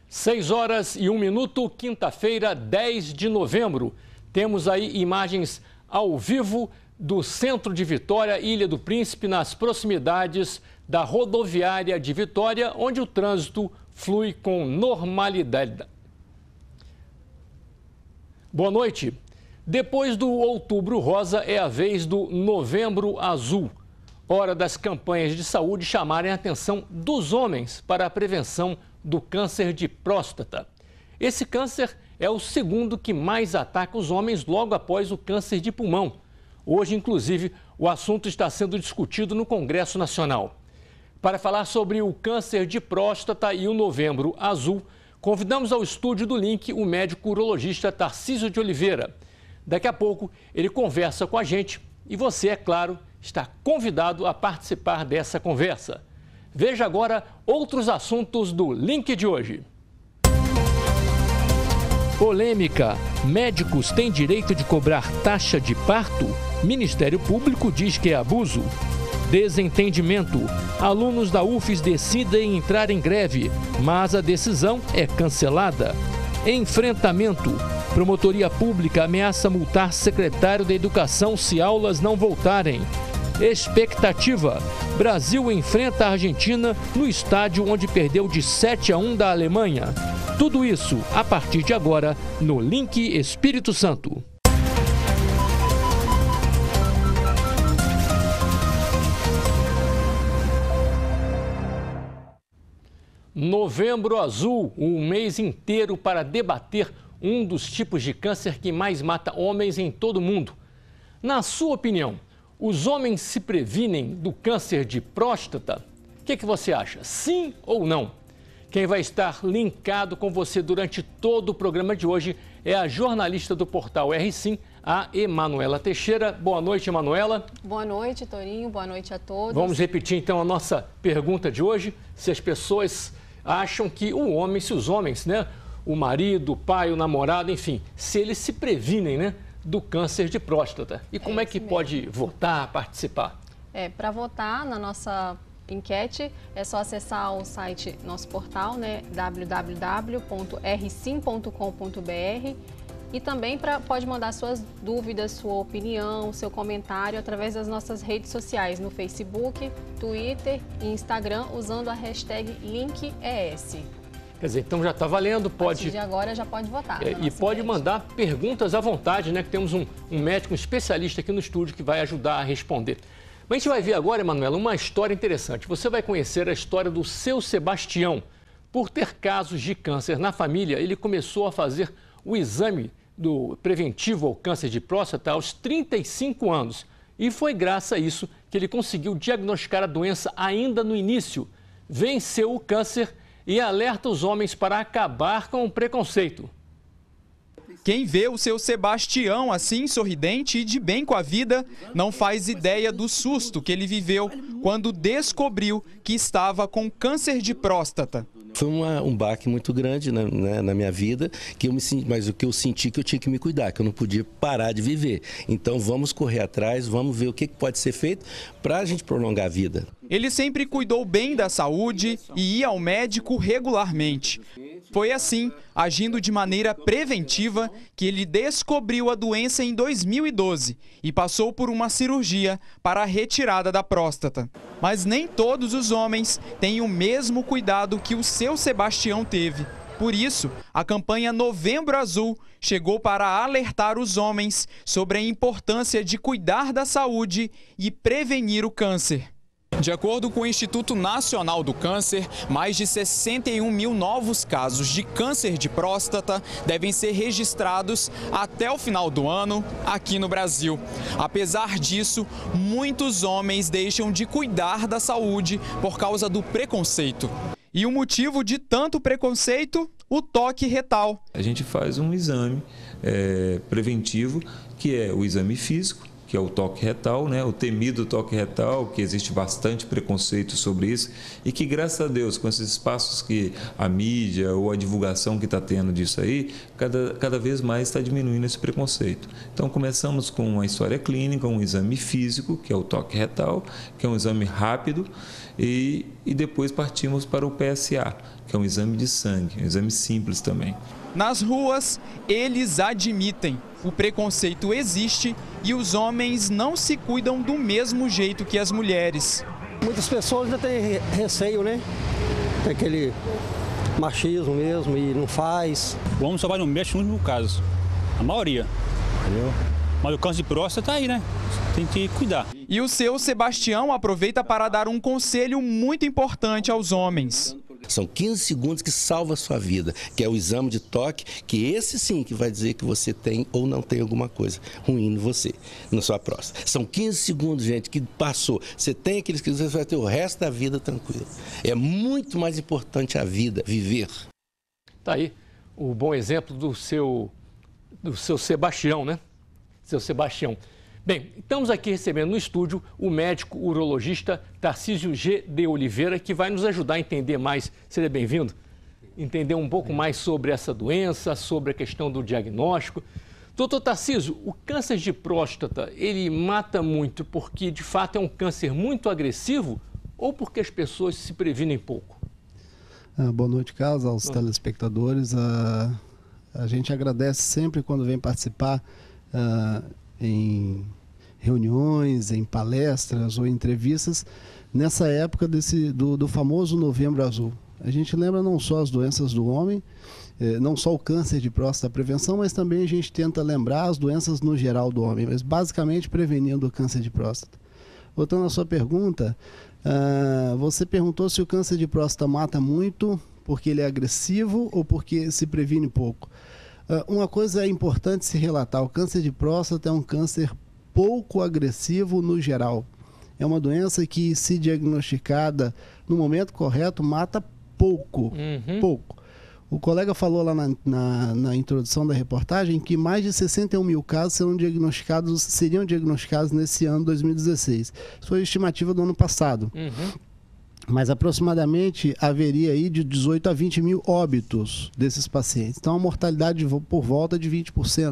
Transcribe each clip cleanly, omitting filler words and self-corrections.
6h01, quinta-feira, 10 de novembro. Temos aí imagens ao vivo do centro de Vitória, Ilha do Príncipe, nas proximidades da rodoviária de Vitória, onde o trânsito flui com normalidade. Boa noite. Depois do Outubro Rosa, é a vez do Novembro Azul. Hora das campanhas de saúde chamarem a atenção dos homens para a prevenção do câncer de próstata. Esse câncer é o segundo que mais ataca os homens logo após o câncer de pulmão. Hoje, inclusive, o assunto está sendo discutido no Congresso Nacional. Para falar sobre o câncer de próstata e o Novembro Azul, convidamos ao estúdio do Link o médico urologista Tarcísio de Oliveira. Daqui a pouco ele conversa com a gente e você, é claro, está convidado a participar dessa conversa. Veja agora outros assuntos do Link de hoje. Polêmica. Médicos têm direito de cobrar taxa de parto? Ministério Público diz que é abuso. Desentendimento. Alunos da UFES decidem entrar em greve, mas a decisão é cancelada. Enfrentamento. Promotoria Pública ameaça multar secretário da Educação se aulas não voltarem. Expectativa. Brasil enfrenta a Argentina no estádio onde perdeu de 7-1 da Alemanha. Tudo isso a partir de agora no Link Espírito Santo. Novembro Azul, um mês inteiro para debater um dos tipos de câncer que mais mata homens em todo o mundo. Na sua opinião, os homens se previnem do câncer de próstata? O que você acha? Sim ou não? Quem vai estar linkado com você durante todo o programa de hoje é a jornalista do portal R-Sim, a Emanuela Teixeira. Boa noite, Emanuela. Boa noite, Torinho. Boa noite a todos. Vamos repetir então a nossa pergunta de hoje. Se as pessoas acham que se os homens, né, o marido, o pai, o namorado, enfim, se eles se previnem, né, do câncer de próstata. E como é que pode votar, participar? Para votar na nossa enquete, é só acessar o site, nosso portal, né, www.rsim.com.br, e também pode mandar suas dúvidas, sua opinião, seu comentário através das nossas redes sociais, no Facebook, Twitter e Instagram, usando a hashtag LinkES. Quer dizer, então já está valendo, pode... A partir de agora já pode votar. E pode mandar perguntas à vontade, né? Que temos um médico, um especialista aqui no estúdio que vai ajudar a responder. Mas a gente vai ver agora, Emanuela, uma história interessante. Você vai conhecer a história do seu Sebastião. Por ter casos de câncer na família, ele começou a fazer o exame do preventivo ao câncer de próstata aos 35 anos. E foi graças a isso que ele conseguiu diagnosticar a doença ainda no início. Venceu o câncer e alerta os homens para acabar com o preconceito. Quem vê o seu Sebastião assim, sorridente e de bem com a vida, não faz ideia do susto que ele viveu quando descobriu que estava com câncer de próstata. Foi um baque muito grande na minha vida, mas o que eu senti que eu tinha que me cuidar, que eu não podia parar de viver. Então vamos correr atrás, vamos ver o que pode ser feito para a gente prolongar a vida. Ele sempre cuidou bem da saúde e ia ao médico regularmente. Foi assim, agindo de maneira preventiva, que ele descobriu a doença em 2012 e passou por uma cirurgia para a retirada da próstata. Mas nem todos os homens têm o mesmo cuidado que o seu Sebastião teve. Por isso, a campanha Novembro Azul chegou para alertar os homens sobre a importância de cuidar da saúde e prevenir o câncer. De acordo com o Instituto Nacional do Câncer, mais de 61 mil novos casos de câncer de próstata devem ser registrados até o final do ano aqui no Brasil. Apesar disso, muitos homens deixam de cuidar da saúde por causa do preconceito. E o motivo de tanto preconceito? O toque retal. A gente faz um exame preventivo, que é o exame físico, que é o toque retal, né? O temido toque retal, que existe bastante preconceito sobre isso e que, graças a Deus, com esses espaços que a mídia ou a divulgação que está tendo disso aí, cada vez mais está diminuindo esse preconceito. Então, começamos com uma história clínica, um exame físico, que é o toque retal, que é um exame rápido, e depois partimos para o PSA, que é um exame de sangue, um exame simples também. Nas ruas, eles admitem, o preconceito existe e os homens não se cuidam do mesmo jeito que as mulheres. Muitas pessoas ainda têm receio, né? Tem aquele machismo mesmo e não faz. O homem só vai no médico no caso, a maioria, entendeu? Mas o câncer de próstata tá aí, né? Tem que cuidar. E o seu Sebastião aproveita para dar um conselho muito importante aos homens. São 15 segundos que salva a sua vida, que é o exame de toque, que esse sim que vai dizer que você tem ou não tem alguma coisa ruim em você, na sua próstata. São 15 segundos, gente, que passou. Você tem aqueles que você vai ter o resto da vida tranquilo. É muito mais importante a vida, viver. Tá aí o bom exemplo do seu Sebastião, né? Seu Sebastião. Bem, estamos aqui recebendo no estúdio o médico urologista Tarcísio G. de Oliveira, que vai nos ajudar a entender mais, seja bem-vindo, entender um pouco mais sobre essa doença, sobre a questão do diagnóstico. Doutor Tarcísio, o câncer de próstata, ele mata muito porque, de fato, é um câncer muito agressivo ou porque as pessoas se previnem pouco? Boa noite, Carlos, aos telespectadores. A gente agradece sempre quando vem participar em reuniões, em palestras ou entrevistas, nessa época do famoso Novembro Azul. A gente lembra não só as doenças do homem, não só o câncer de próstata, a prevenção, mas também a gente tenta lembrar as doenças no geral do homem, mas basicamente prevenindo o câncer de próstata. Voltando à sua pergunta, você perguntou se o câncer de próstata mata muito porque ele é agressivo ou porque se previne pouco. Uma coisa é importante se relatar, o câncer de próstata é um câncer pouco agressivo no geral. É uma doença que, se diagnosticada no momento correto, mata pouco, pouco. O colega falou lá na introdução da reportagem que mais de 61 mil casos seriam diagnosticados nesse ano 2016. Isso foi a estimativa do ano passado. Mas aproximadamente haveria aí de 18 a 20 mil óbitos desses pacientes. Então, a mortalidade por volta de 20%.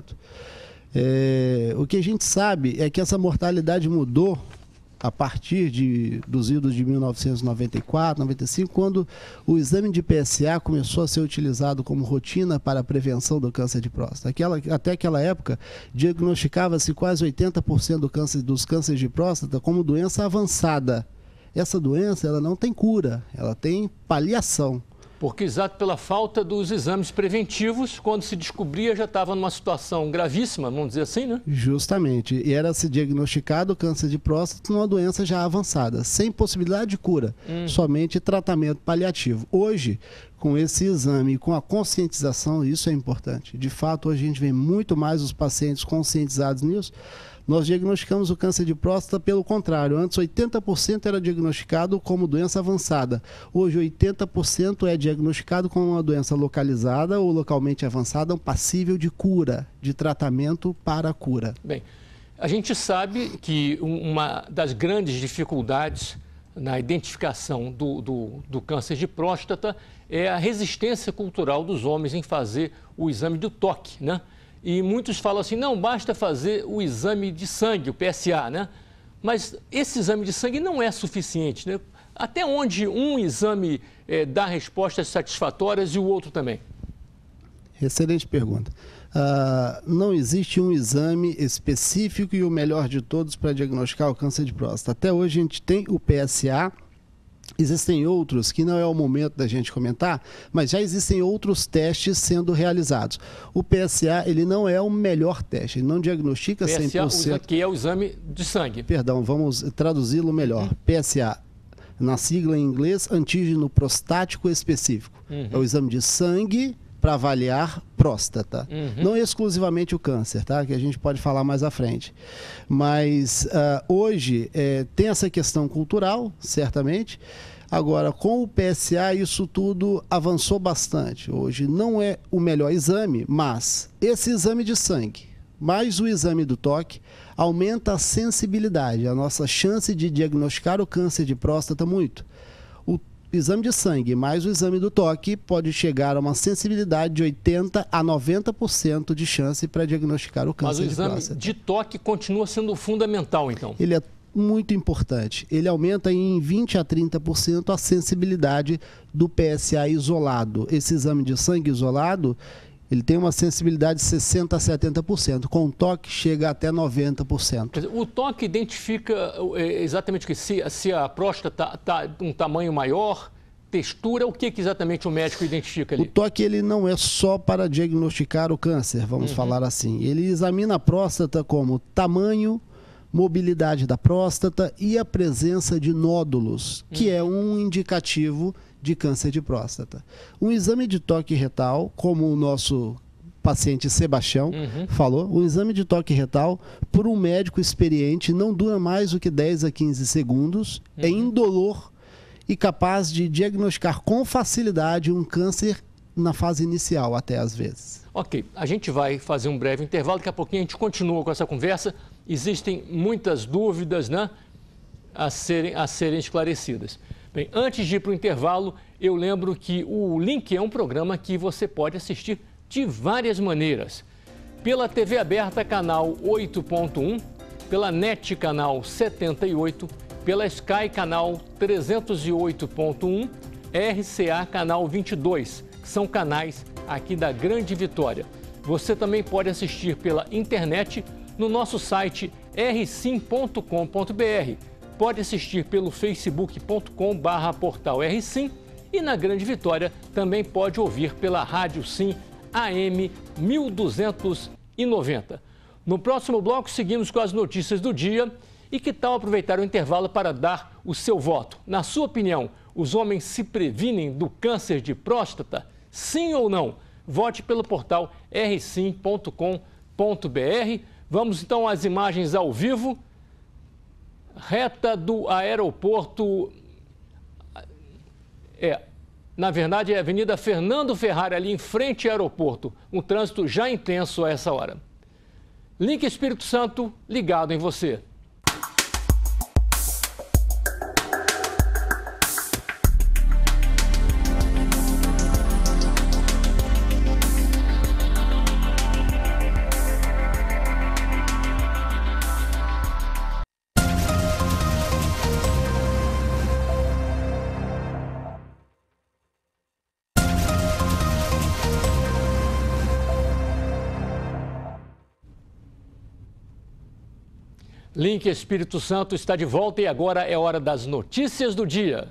O que a gente sabe é que essa mortalidade mudou a partir dos idos de 1994, 95, quando o exame de PSA começou a ser utilizado como rotina para a prevenção do câncer de próstata. Até aquela época, diagnosticava-se quase 80% dos cânceres de próstata como doença avançada. Essa doença, ela não tem cura, ela tem paliação. Porque exato pela falta dos exames preventivos, quando se descobria já estava numa situação gravíssima, vamos dizer assim, né? Justamente, e era-se diagnosticado o câncer de próstata numa doença já avançada, sem possibilidade de cura, somente tratamento paliativo. Hoje, com esse exame e com a conscientização, isso é importante. De fato, hoje a gente vê muito mais os pacientes conscientizados nisso. Nós diagnosticamos o câncer de próstata pelo contrário. Antes, 80% era diagnosticado como doença avançada. Hoje, 80% é diagnosticado como uma doença localizada ou localmente avançada, passível de cura, de tratamento para a cura. Bem, a gente sabe que uma das grandes dificuldades na identificação do câncer de próstata é a resistência cultural dos homens em fazer o exame do toque, né? E muitos falam assim, não, basta fazer o exame de sangue, o PSA, né? Mas esse exame de sangue não é suficiente, né? Até onde um exame dá respostas satisfatórias e o outro também? Excelente pergunta. Não existe um exame específico e o melhor de todos para diagnosticar o câncer de próstata. Até hoje a gente tem o PSA. Existem outros que não é o momento da gente comentar, mas já existem outros testes sendo realizados. O PSA, ele não é o melhor teste, ele não diagnostica 100%. PSA que é o exame de sangue. Perdão, vamos traduzi-lo melhor. PSA, na sigla em inglês, antígeno prostático específico. É o exame de sangue para avaliar próstata. Não exclusivamente o câncer, tá? Que a gente pode falar mais à frente. Mas hoje tem essa questão cultural, certamente. Agora, com o PSA, isso tudo avançou bastante. Hoje não é o melhor exame, mas esse exame de sangue, mais o exame do toque aumenta a sensibilidade, a nossa chance de diagnosticar o câncer de próstata muito. O exame de sangue mais o exame do toque pode chegar a uma sensibilidade de 80% a 90% de chance para diagnosticar o câncer de próstata. Mas o exame de toque continua sendo fundamental, então? Ele é muito importante. Ele aumenta em 20% a 30% a sensibilidade do PSA isolado. Esse exame de sangue isolado, ele tem uma sensibilidade de 60% a 70%. Com o toque, chega até 90%. Quer dizer, o toque identifica exatamente o que? Se a próstata está um tamanho maior, textura, o que exatamente o médico identifica ali? O toque ele não é só para diagnosticar o câncer, vamos falar assim. Ele examina a próstata como tamanho, mobilidade da próstata e a presença de nódulos, que é um indicativo de câncer de próstata. Um exame de toque retal, como o nosso paciente Sebastião falou, um exame de toque retal, por um médico experiente, não dura mais do que 10 a 15 segundos, é indolor e capaz de diagnosticar com facilidade um câncer na fase inicial, até às vezes. Ok, a gente vai fazer um breve intervalo, daqui a pouquinho a gente continua com essa conversa. Existem muitas dúvidas, né, a serem esclarecidas. Bem, antes de ir para o intervalo, eu lembro que o Link é um programa que você pode assistir de várias maneiras. Pela TV aberta, canal 8.1, pela NET, canal 78, pela Sky, canal 308.1, RCA, canal 22, que são canais aqui da Grande Vitória. Você também pode assistir pela internet no nosso site rsim.com.br. Pode assistir pelo facebook.com/portal rsim e na Grande Vitória também pode ouvir pela Rádio Sim AM 1290. No próximo bloco seguimos com as notícias do dia e que tal aproveitar o intervalo para dar o seu voto? Na sua opinião, os homens se previnem do câncer de próstata? Sim ou não? Vote pelo portal rsim.com.br. Vamos então às imagens ao vivo. Reta do aeroporto, na verdade é a Avenida Fernando Ferrari, ali em frente ao aeroporto. Um trânsito já intenso a essa hora. Link Espírito Santo ligado em você. Link Espírito Santo está de volta e agora é hora das notícias do dia.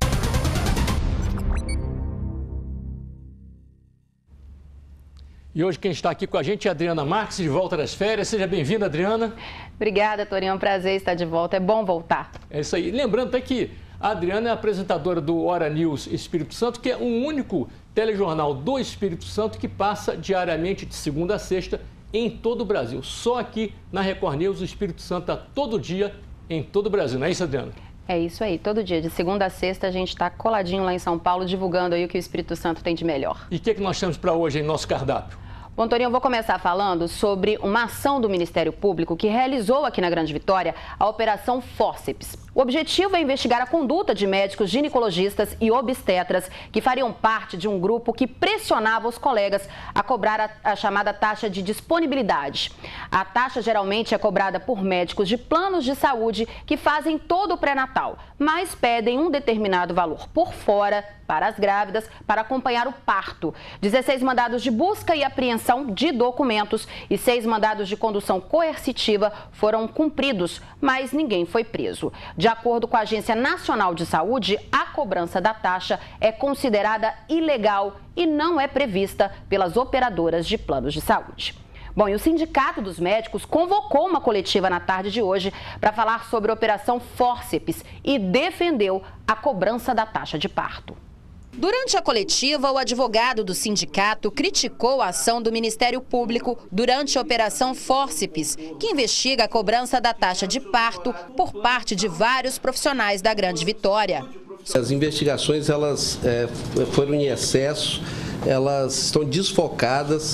E hoje quem está aqui com a gente é a Adriana Marques, de volta das férias. Seja bem-vinda, Adriana. Obrigada, Torinho. É um prazer estar de volta. É bom voltar. É isso aí. Lembrando até que a Adriana é apresentadora do Hora News Espírito Santo, que é o único telejornal do Espírito Santo que passa diariamente de segunda a sexta em todo o Brasil. Só aqui na Record News, o Espírito Santo está todo dia em todo o Brasil. Não é isso, Adriana? É isso aí. Todo dia, de segunda a sexta, a gente está coladinho lá em São Paulo, divulgando aí o que o Espírito Santo tem de melhor. E o que nós temos para hoje em nosso cardápio? Bom, Torinho, eu vou começar falando sobre uma ação do Ministério Público que realizou aqui na Grande Vitória a Operação Fórceps. O objetivo é investigar a conduta de médicos ginecologistas e obstetras que fariam parte de um grupo que pressionava os colegas a cobrar a chamada taxa de disponibilidade. A taxa geralmente é cobrada por médicos de planos de saúde que fazem todo o pré-natal, mas pedem um determinado valor por fora para as grávidas para acompanhar o parto. 16 mandados de busca e apreensão de documentos e 6 mandados de condução coercitiva foram cumpridos, mas ninguém foi preso. De acordo com a Agência Nacional de Saúde, a cobrança da taxa é considerada ilegal e não é prevista pelas operadoras de planos de saúde. Bom, e o Sindicato dos Médicos convocou uma coletiva na tarde de hoje para falar sobre a Operação Fórceps e defendeu a cobrança da taxa de parto. Durante a coletiva, o advogado do sindicato criticou a ação do Ministério Público durante a Operação Fórceps, que investiga a cobrança da taxa de parto por parte de vários profissionais da Grande Vitória. As investigações elas foram em excesso, elas estão desfocadas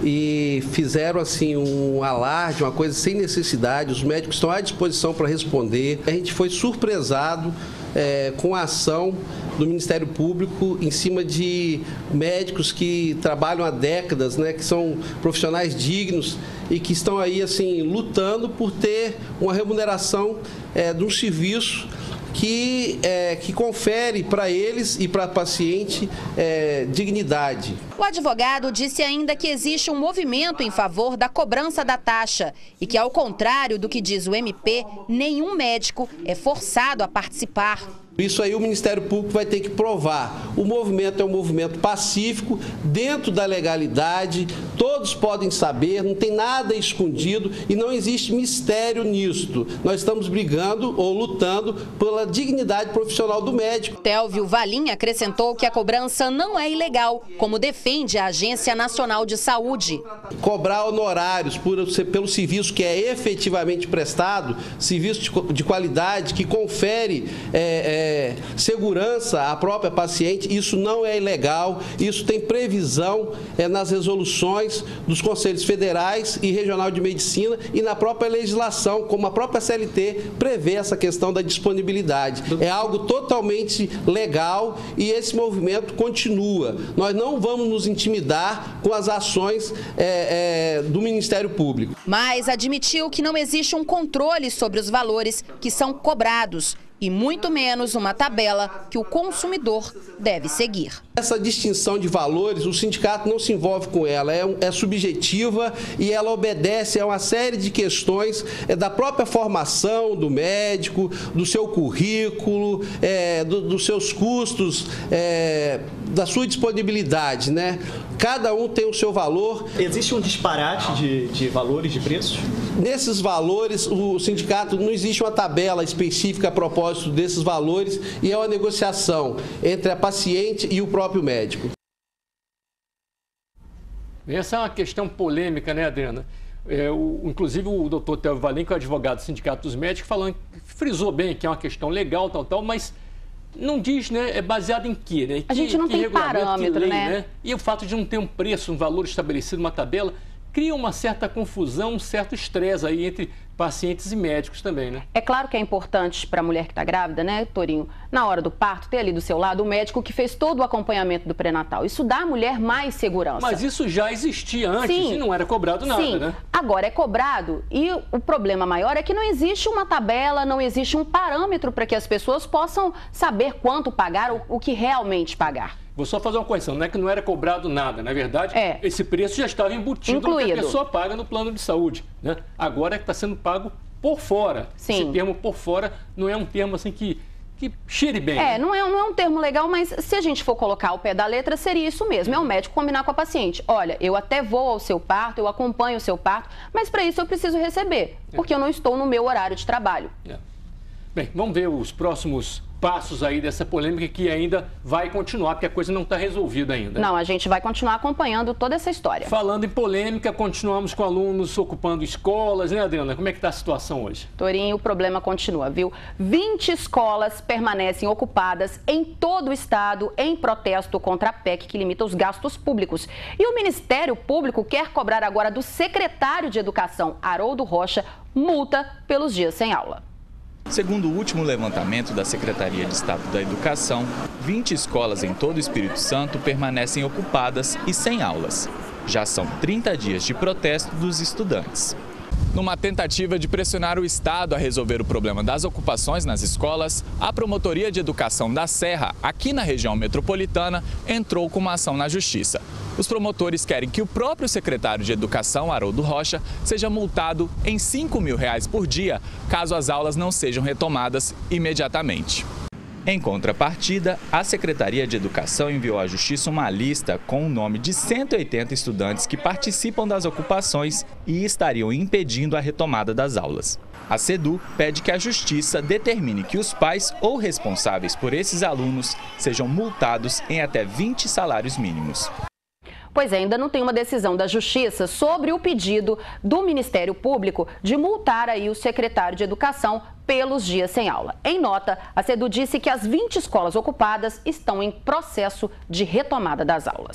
e fizeram assim um alarde, uma coisa sem necessidade. Os médicos estão à disposição para responder. A gente foi surpresado com a ação do Ministério Público em cima de médicos que trabalham há décadas, né, que são profissionais dignos e que estão aí assim lutando por ter uma remuneração de um serviço que confere para eles e para a paciente dignidade. O advogado disse ainda que existe um movimento em favor da cobrança da taxa e que, ao contrário do que diz o MP, nenhum médico é forçado a participar. Isso aí o Ministério Público vai ter que provar. O movimento é um movimento pacífico, dentro da legalidade, todos podem saber, não tem nada escondido e não existe mistério nisto. Nós estamos brigando ou lutando pela dignidade profissional do médico. Télvio Valim acrescentou que a cobrança não é ilegal, como defende a Agência Nacional de Saúde. Cobrar honorários pelo serviço que é efetivamente prestado, serviço de qualidade que confere segurança à própria paciente, isso não é ilegal, isso tem previsão nas resoluções dos Conselhos Federais e Regional de Medicina e na própria legislação, como a própria CLT prevê essa questão da disponibilidade. É algo totalmente legal e esse movimento continua. Nós não vamos nos intimidar com as ações do Ministério Público. Mas admitiu que não existe um controle sobre os valores que são cobrados e muito menos uma tabela que o consumidor deve seguir. Essa distinção de valores, o sindicato não se envolve com ela, é subjetiva e ela obedece a uma série de questões da própria formação do médico, do seu currículo, dos seus custos, da sua disponibilidade, né? Cada um tem o seu valor. Existe um disparate de valores, de preços? Nesses valores, o sindicato, não existe uma tabela específica a propósito desses valores e é uma negociação entre a paciente e o próprio médico. Essa é uma questão polêmica, né, Adriana? Inclusive o doutor Télvio Valim, que é o advogado do Sindicato dos Médicos, frisou bem que é uma questão legal, mas não diz, né? É baseado em quê, né? A gente não tem parâmetro, lei, né? E o fato de não ter um preço, um valor estabelecido, uma tabela, cria uma certa confusão, um certo estresse aí entre pacientes e médicos também, né? É claro que é importante para a mulher que está grávida, né, Torinho, na hora do parto, ter ali do seu lado o médico que fez todo o acompanhamento do pré-natal. Isso dá à mulher mais segurança. Mas isso já existia antes e não era cobrado nada, né? Agora é cobrado e o problema maior é que não existe uma tabela, não existe um parâmetro para que as pessoas possam saber quanto pagar, o que realmente pagar. Vou só fazer uma correção, não é que não era cobrado nada, na verdade, esse preço já estava embutido no que a pessoa paga no plano de saúde, né? Agora é que está sendo pago por fora. Sim. Esse termo por fora não é um termo assim que cheire bem. Não é um termo legal, mas se a gente for colocar ao pé da letra, seria isso mesmo. É o médico combinar com a paciente. Olha, eu até vou ao seu parto, eu acompanho o seu parto, mas para isso eu preciso receber, porque eu não estou no meu horário de trabalho. Bem, vamos ver os próximos passos aí dessa polêmica que ainda vai continuar, porque a coisa não está resolvida ainda. Não, a gente vai continuar acompanhando toda essa história. Falando em polêmica, continuamos com alunos ocupando escolas, né, Adriana? Como é que está a situação hoje? Torinho, o problema continua, viu? 20 escolas permanecem ocupadas em todo o estado em protesto contra a PEC que limita os gastos públicos. E o Ministério Público quer cobrar agora do secretário de Educação, Haroldo Rocha, multa pelos dias sem aula. Segundo o último levantamento da Secretaria de Estado da Educação, 20 escolas em todo o Espírito Santo permanecem ocupadas e sem aulas. Já são 30 dias de protesto dos estudantes. Numa tentativa de pressionar o Estado a resolver o problema das ocupações nas escolas, a Promotoria de Educação da Serra, aqui na região metropolitana, entrou com uma ação na Justiça. Os promotores querem que o próprio secretário de Educação, Haroldo Rocha, seja multado em R$ 5.000 por dia, caso as aulas não sejam retomadas imediatamente. Em contrapartida, a Secretaria de Educação enviou à Justiça uma lista com o nome de 180 estudantes que participam das ocupações e estariam impedindo a retomada das aulas. A SEDU pede que a Justiça determine que os pais ou responsáveis por esses alunos sejam multados em até 20 salários mínimos. Pois é, ainda não tem uma decisão da Justiça sobre o pedido do Ministério Público de multar aí o secretário de Educação pelos dias sem aula. Em nota, a SEDU disse que as 20 escolas ocupadas estão em processo de retomada das aulas.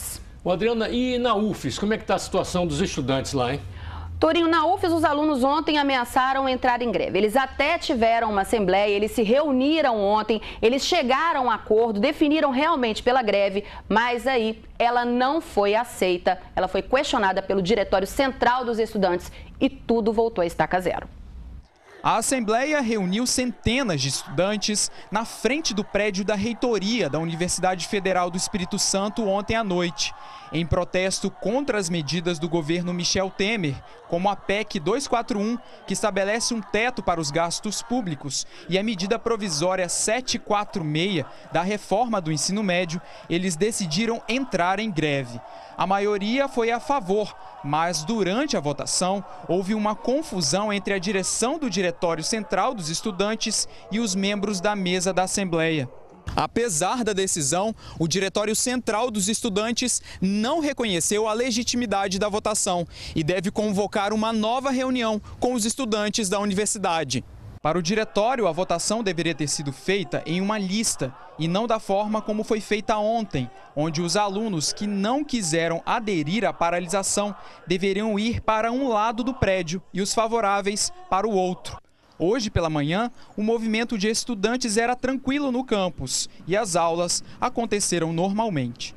Ô, Adriana, e na UFES, como é que está a situação dos estudantes lá, hein? Torinho, na UFES, os alunos ontem ameaçaram entrar em greve. Eles até tiveram uma assembleia, eles se reuniram ontem, eles chegaram a um acordo, definiram realmente pela greve, mas aí ela não foi aceita. Ela foi questionada pelo Diretório Central dos Estudantes e tudo voltou a estaca zero. A Assembleia reuniu centenas de estudantes na frente do prédio da reitoria da Universidade Federal do Espírito Santo ontem à noite, em protesto contra as medidas do governo Michel Temer, como a PEC 241, que estabelece um teto para os gastos públicos, e a medida provisória 746 da reforma do ensino médio. Eles decidiram entrar em greve. A maioria foi a favor, mas durante a votação houve uma confusão entre a direção do Diretório Central dos Estudantes e os membros da mesa da Assembleia. Apesar da decisão, o Diretório Central dos Estudantes não reconheceu a legitimidade da votação e deve convocar uma nova reunião com os estudantes da universidade. Para o diretório, a votação deveria ter sido feita em uma lista e não da forma como foi feita ontem, onde os alunos que não quiseram aderir à paralisação deveriam ir para um lado do prédio e os favoráveis para o outro. Hoje pela manhã, o movimento de estudantes era tranquilo no campus e as aulas aconteceram normalmente.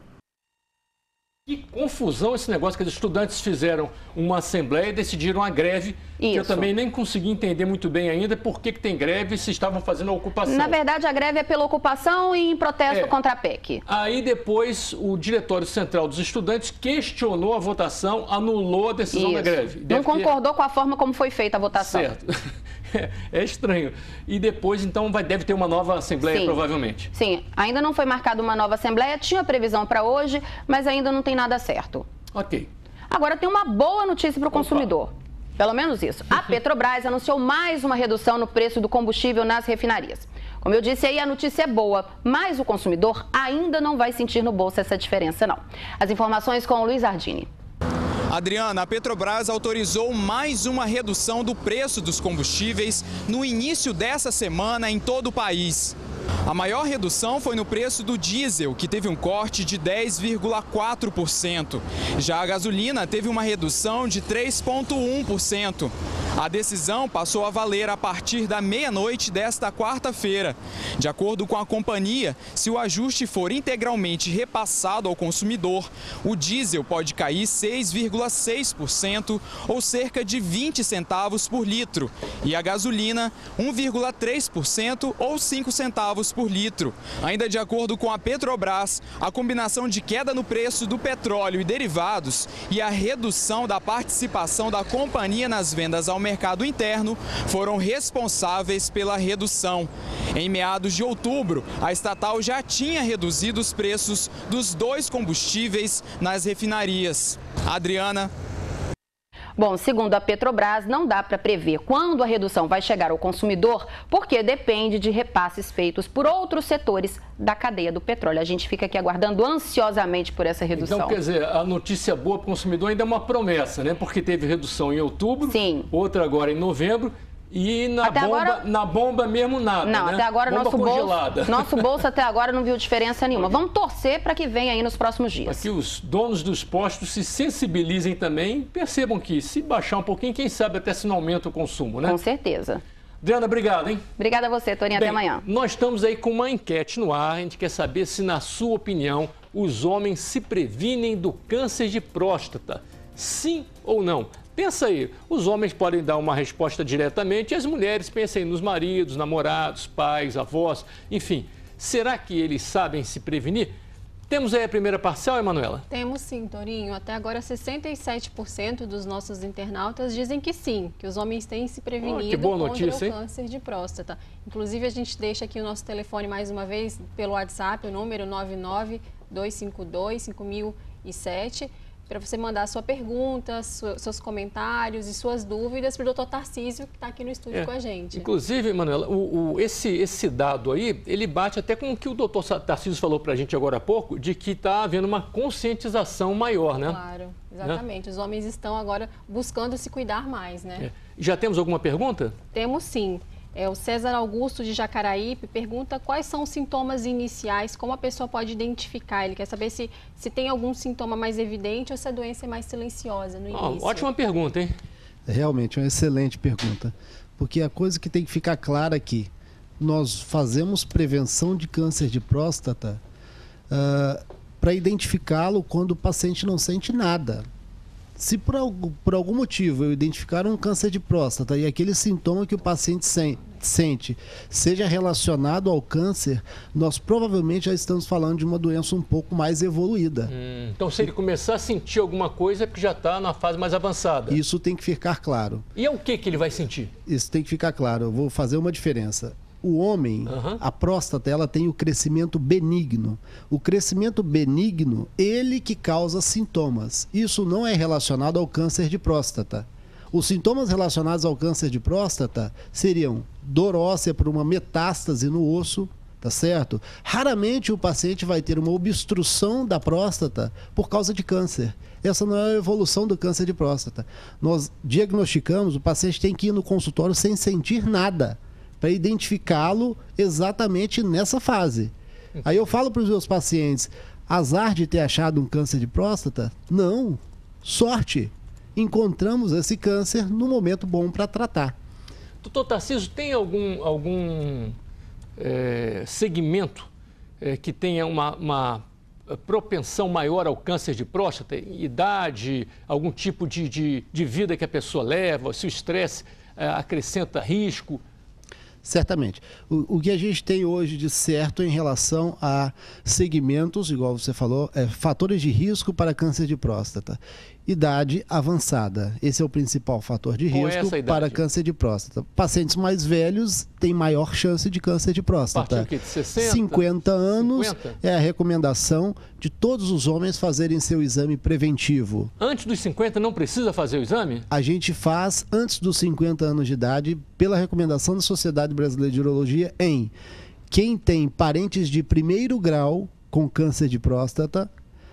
Que confusão esse negócio que os estudantes fizeram uma assembleia e decidiram a greve. Que eu também nem consegui entender muito bem ainda por que tem greve se estavam fazendo a ocupação. Na verdade, a greve é pela ocupação e em protesto contra a PEC. Aí depois o Diretório Central dos Estudantes questionou a votação, anulou a decisão da greve. Não concordou com a forma como foi feita a votação. Certo. É estranho. E depois, então, deve ter uma nova assembleia, provavelmente. Sim, ainda não foi marcada uma nova assembleia, tinha previsão para hoje, mas ainda não tem nada certo. Ok. Agora tem uma boa notícia para o consumidor. Pelo menos isso. A Petrobras anunciou mais uma redução no preço do combustível nas refinarias. Como eu disse aí, a notícia é boa, mas o consumidor ainda não vai sentir no bolso essa diferença, não. As informações com o Luiz Ardini. Adriana, a Petrobras autorizou mais uma redução do preço dos combustíveis no início dessa semana em todo o país. A maior redução foi no preço do diesel, que teve um corte de 10,4%. Já a gasolina teve uma redução de 3,1%. A decisão passou a valer a partir da meia-noite desta quarta-feira. De acordo com a companhia, se o ajuste for integralmente repassado ao consumidor, o diesel pode cair 6,6% ou cerca de 20 centavos por litro, e a gasolina 1,3% ou 5 centavos por litro. Ainda de acordo com a Petrobras, a combinação de queda no preço do petróleo e derivados e a redução da participação da companhia nas vendas ao mercado interno foram responsáveis pela redução. Em meados de outubro, a estatal já tinha reduzido os preços dos dois combustíveis nas refinarias. Adriana. Bom, segundo a Petrobras, não dá para prever quando a redução vai chegar ao consumidor, porque depende de repasses feitos por outros setores da cadeia do petróleo. A gente fica aqui aguardando ansiosamente por essa redução. Então, quer dizer, a notícia boa para o consumidor ainda é uma promessa, né? Porque teve redução em outubro, outra agora em novembro. E na bomba mesmo nada, não, né? Até agora bomba nosso bolso até agora não viu diferença nenhuma. Vamos torcer para que venha aí nos próximos dias. Para que os donos dos postos se sensibilizem também, percebam que se baixar um pouquinho, quem sabe até se não aumenta o consumo, né? Com certeza. Adriana, obrigado, hein? Obrigada a você, Torinho. Até amanhã. Nós estamos aí com uma enquete no ar. A gente quer saber se, na sua opinião, os homens se previnem do câncer de próstata. Sim ou não? Pensa aí, os homens podem dar uma resposta diretamente e as mulheres pensem nos maridos, namorados, pais, avós, enfim. Será que eles sabem se prevenir? Temos aí a primeira parcial, Emanuela? Temos sim, Torinho. Até agora, 67% dos nossos internautas dizem que sim, que os homens têm se prevenido contra o câncer de próstata. Inclusive, a gente deixa aqui o nosso telefone mais uma vez pelo WhatsApp, o número 992525007. Para você mandar sua pergunta, seus comentários e suas dúvidas para o doutor Tarcísio, que está aqui no estúdio com a gente. Inclusive, Manuela, esse dado aí, ele bate até com o que o doutor Tarcísio falou para a gente agora há pouco, de que está havendo uma conscientização maior, né? Claro, exatamente. Os homens estão agora buscando se cuidar mais, né? Já temos alguma pergunta? Temos sim. O César Augusto de Jacaraípe pergunta quais são os sintomas iniciais, como a pessoa pode identificar. Ele quer saber se tem algum sintoma mais evidente ou se a doença é mais silenciosa no início. Ótima pergunta, hein? Realmente, é uma excelente pergunta. Porque a coisa que tem que ficar clara aqui, nós fazemos prevenção de câncer de próstata para identificá-lo quando o paciente não sente nada. Se por algum motivo eu identificar um câncer de próstata e aquele sintoma que o paciente sente seja relacionado ao câncer, nós provavelmente já estamos falando de uma doença um pouco mais evoluída. Então, se ele começar a sentir alguma coisa, é porque já está na fase mais avançada. Isso tem que ficar claro. E é o que ele vai sentir? Isso tem que ficar claro. Eu vou fazer uma diferença. O homem, a próstata, ela tem o crescimento benigno. O crescimento benigno, ele que causa sintomas. Isso não é relacionado ao câncer de próstata. Os sintomas relacionados ao câncer de próstata seriam dor óssea por uma metástase no osso, tá certo? Raramente o paciente vai ter uma obstrução da próstata por causa de câncer. Essa não é a evolução do câncer de próstata. Nós diagnosticamos, o paciente tem que ir no consultório sem sentir nada, para identificá-lo exatamente nessa fase. Aí eu falo para os meus pacientes, azar de ter achado um câncer de próstata? Não, sorte. Encontramos esse câncer no momento bom para tratar. Doutor Tarcísio, tem algum segmento que tenha uma propensão maior ao câncer de próstata? Idade, algum tipo de vida que a pessoa leva, se o estresse acrescenta risco? Certamente. O que a gente tem hoje de certo em relação a segmentos, igual você falou, fatores de risco para câncer de próstata. Idade avançada. Esse é o principal fator de risco para câncer de próstata. Pacientes mais velhos têm maior chance de câncer de próstata. A partir de 60? 50 anos 50? É a recomendação de todos os homens fazerem seu exame preventivo. Antes dos 50 não precisa fazer o exame? A gente faz antes dos 50 anos de idade, pela recomendação da Sociedade Brasileira de Urologia, em quem tem parentes de primeiro grau com câncer de próstata,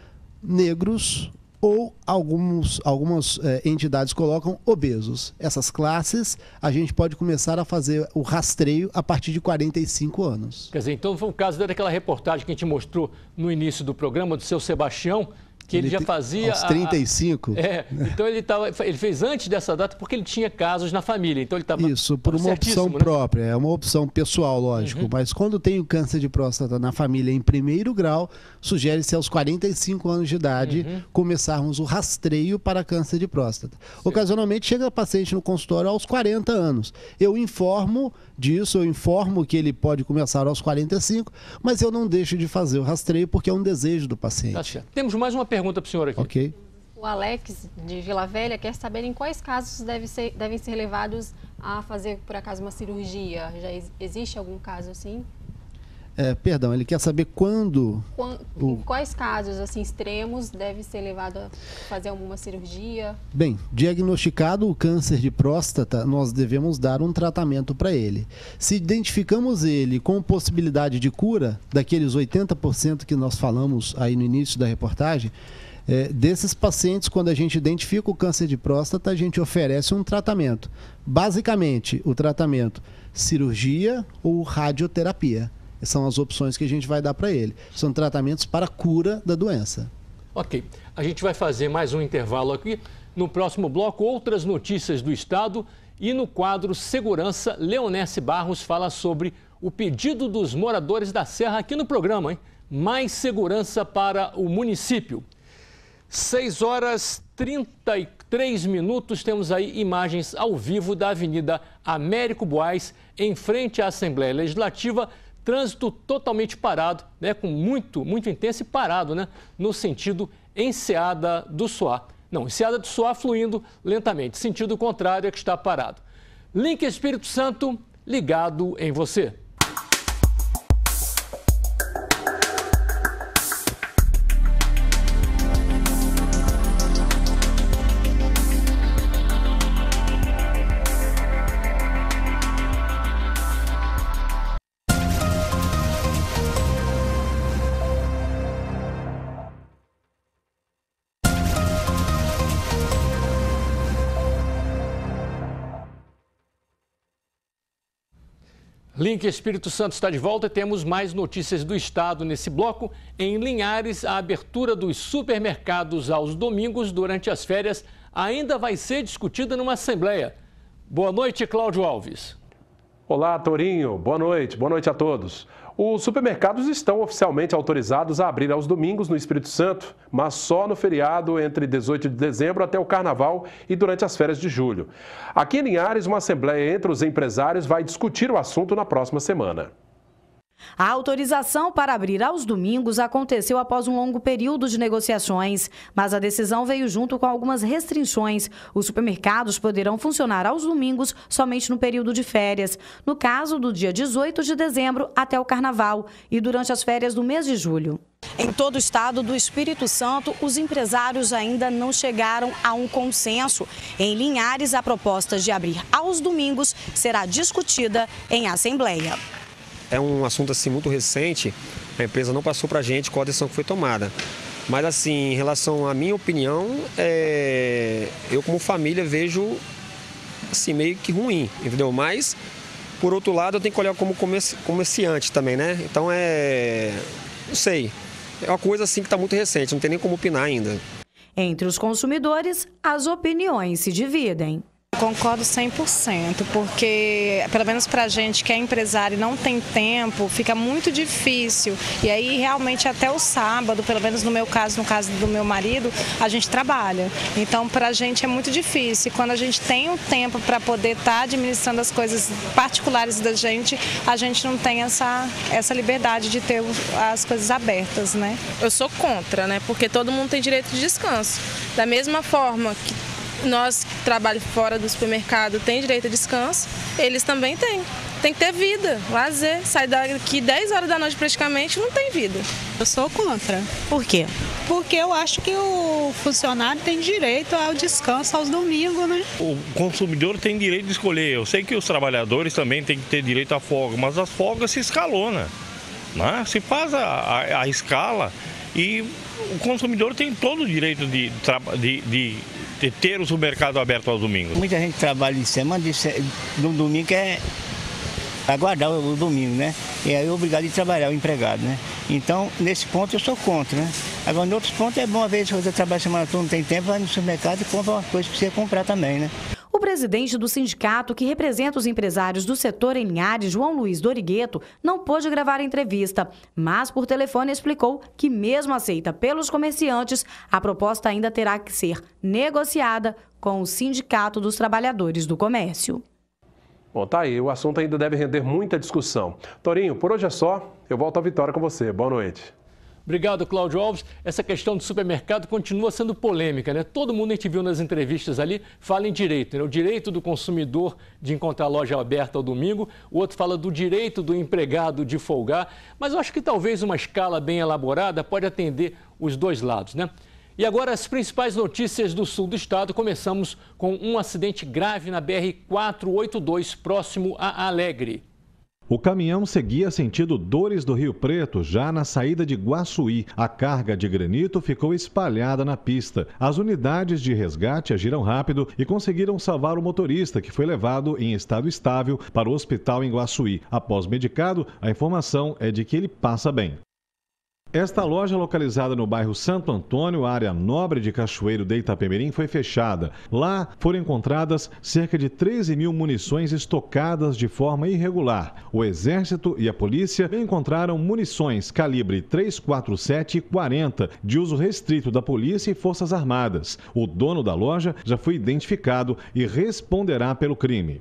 negros ou algumas entidades colocam obesos. Essas classes, a gente pode começar a fazer o rastreio a partir de 45 anos. Quer dizer, então foi o caso daquela reportagem que a gente mostrou no início do programa, do seu Sebastião, que ele já fazia... Aos 35. Então ele fez antes dessa data porque ele tinha casos na família, então ele estava... Isso, por uma opção própria, é uma opção pessoal, lógico, mas quando tem o câncer de próstata na família em primeiro grau, sugere-se aos 45 anos de idade começarmos o rastreio para câncer de próstata. Certo. Ocasionalmente chega paciente no consultório aos 40 anos. Eu informo disso, eu informo que ele pode começar aos 45, mas eu não deixo de fazer o rastreio porque é um desejo do paciente. Tá certo. Temos mais uma pergunta para o senhor aqui. Ok. O Alex, de Vila Velha, quer saber em quais casos devem ser levados a fazer, por acaso, uma cirurgia. Já existe algum caso assim? Perdão, ele quer saber quando... Em quais casos assim, extremos deve ser levado a fazer alguma cirurgia? Bem, diagnosticado o câncer de próstata, nós devemos dar um tratamento para ele. Se identificamos ele com possibilidade de cura, daqueles 80% que nós falamos aí no início da reportagem, desses pacientes, quando a gente identifica o câncer de próstata, a gente oferece um tratamento. Basicamente, o tratamento cirurgia ou radioterapia. São as opções que a gente vai dar para ele. São tratamentos para a cura da doença. Ok. A gente vai fazer mais um intervalo aqui. No próximo bloco, outras notícias do Estado. E no quadro Segurança, Leonesse Barros fala sobre o pedido dos moradores da Serra aqui no programa, hein? Mais segurança para o município. 6h33, temos aí imagens ao vivo da Avenida Américo Buarque, em frente à Assembleia Legislativa. Trânsito totalmente parado, né, com muito intenso e parado, né, no sentido Enseada do Suá. Não, Enseada do Suá fluindo lentamente, sentido contrário é que está parado. Link Espírito Santo ligado em você. Link Espírito Santo está de volta e temos mais notícias do estado nesse bloco. Em Linhares, a abertura dos supermercados aos domingos durante as férias ainda vai ser discutida numa assembleia. Boa noite, Cláudio Alves. Olá, Torinho. Boa noite a todos. Os supermercados estão oficialmente autorizados a abrir aos domingos no Espírito Santo, mas só no feriado entre 18 de dezembro até o Carnaval e durante as férias de julho. Aqui em Linhares, uma assembleia entre os empresários vai discutir o assunto na próxima semana. A autorização para abrir aos domingos aconteceu após um longo período de negociações, mas a decisão veio junto com algumas restrições. Os supermercados poderão funcionar aos domingos somente no período de férias, no caso do dia 18 de dezembro até o Carnaval e durante as férias do mês de julho. Em todo o estado do Espírito Santo, os empresários ainda não chegaram a um consenso. Em Linhares, a proposta de abrir aos domingos será discutida em assembleia. É um assunto assim muito recente, a empresa não passou para a gente qual a decisão que foi tomada. Mas assim, em relação à minha opinião, eu como família vejo assim, meio que ruim, entendeu? Mas, por outro lado, eu tenho que olhar como comerciante também, né? Então não sei, é uma coisa assim que está muito recente, não tem nem como opinar ainda. Entre os consumidores, as opiniões se dividem. Concordo 100%, porque pelo menos para a gente que é empresário e não tem tempo, fica muito difícil. E aí realmente até o sábado, pelo menos no meu caso, no caso do meu marido, a gente trabalha. Então para a gente é muito difícil. Quando a gente tem o tempo para poder estar administrando as coisas particulares da gente, a gente não tem essa liberdade de ter as coisas abertas, né? Eu sou contra, né? Porque todo mundo tem direito de descanso. Da mesma forma que nós que trabalhamos fora do supermercado tem direito a descanso, eles também têm. Tem que ter vida, lazer. Sai daqui 10 horas da noite praticamente, não tem vida. Eu sou contra. Por quê? Porque eu acho que o funcionário tem direito ao descanso aos domingos, né? O consumidor tem direito de escolher. Eu sei que os trabalhadores também têm que ter direito à folga, mas as folgas se escalonam, né? Se faz a escala e o consumidor tem todo o direito de ter o supermercado aberto aos domingos. Muita gente trabalha em semana, no domingo é aguardar o domingo, né? E aí é obrigado a trabalhar o empregado, né? Então, nesse ponto eu sou contra, né? Agora, em outros pontos é bom, às vezes, você trabalha semana toda, não tem tempo, vai no supermercado e compra uma coisa para você comprar também, né? O presidente do sindicato, que representa os empresários do setor em Linhares, João Luiz Dorigueto, não pôde gravar a entrevista, mas por telefone explicou que, mesmo aceita pelos comerciantes, a proposta ainda terá que ser negociada com o Sindicato dos Trabalhadores do Comércio. Bom, tá aí, o assunto ainda deve render muita discussão. Torinho, por hoje é só, eu volto à Vitória com você. Boa noite. Obrigado, Cláudio Alves. Essa questão do supermercado continua sendo polêmica, né? Todo mundo a gente viu nas entrevistas ali fala em direito, né? O direito do consumidor de encontrar a loja aberta ao domingo, o outro fala do direito do empregado de folgar, mas eu acho que talvez uma escala bem elaborada pode atender os dois lados, né? E agora as principais notícias do sul do estado. Começamos com um acidente grave na BR-482, próximo a Alegre. O caminhão seguia sentido Dores do Rio Preto, já na saída de Guaçuí. A carga de granito ficou espalhada na pista. As unidades de resgate agiram rápido e conseguiram salvar o motorista, que foi levado em estado estável para o hospital em Guaçuí. Após medicado, a informação é de que ele passa bem. Esta loja, localizada no bairro Santo Antônio, área nobre de Cachoeiro de Itapemirim, foi fechada. Lá foram encontradas cerca de 13.000 munições estocadas de forma irregular. O Exército e a polícia encontraram munições calibre 347 e 40, de uso restrito da polícia e forças armadas. O dono da loja já foi identificado e responderá pelo crime.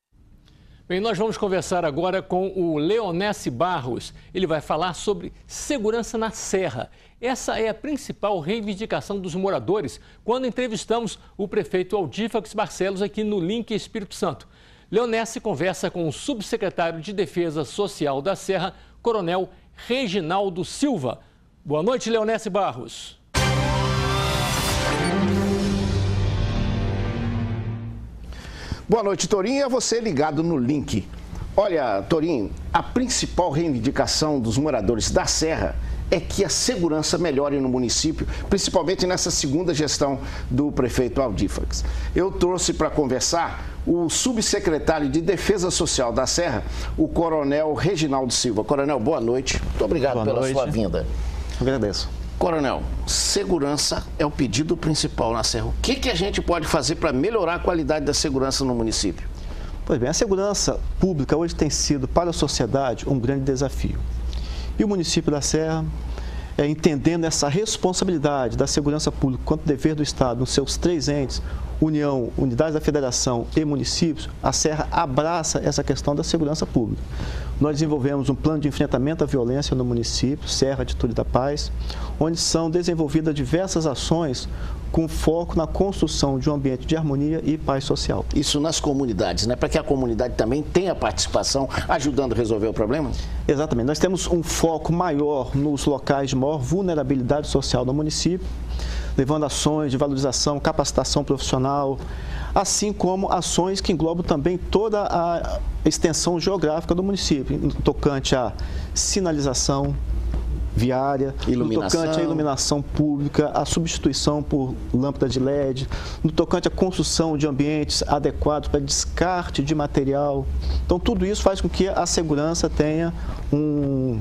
Bem, nós vamos conversar agora com o Leonesse Barros. Ele vai falar sobre segurança na Serra. Essa é a principal reivindicação dos moradores quando entrevistamos o prefeito Aldífax Barcelos aqui no Link Espírito Santo. Leonesse conversa com o subsecretário de Defesa Social da Serra, Coronel Reginaldo Silva. Boa noite, Leonesse Barros. Boa noite, Torinho. É você ligado no Link. Olha, Torinho, a principal reivindicação dos moradores da Serra é que a segurança melhore no município, principalmente nessa segunda gestão do prefeito Aldir Fax. Eu trouxe para conversar o subsecretário de Defesa Social da Serra, o Coronel Reginaldo Silva. Coronel, boa noite. Muito obrigado pela sua vinda. Agradeço. Coronel, segurança é o pedido principal na Serra. O que a gente pode fazer para melhorar a qualidade da segurança no município? Pois bem, a segurança pública hoje tem sido para a sociedade um grande desafio. E o município da Serra, entendendo essa responsabilidade da segurança pública quanto dever do Estado nos seus 3 entes, União, unidades da Federação e municípios, a Serra abraça essa questão da segurança pública. Nós desenvolvemos um plano de enfrentamento à violência no município, Serra Atitude da Paz, onde são desenvolvidas diversas ações com foco na construção de um ambiente de harmonia e paz social. Isso nas comunidades, né? Para que a comunidade também tenha participação, ajudando a resolver o problema? Exatamente. Nós temos um foco maior nos locais de maior vulnerabilidade social do município, levando ações de valorização, capacitação profissional, assim como ações que englobam também toda a extensão geográfica do município, no tocante à sinalização viária, no tocante à iluminação pública, a substituição por lâmpada de LED, no tocante à construção de ambientes adequados para descarte de material. Então, tudo isso faz com que a segurança tenha um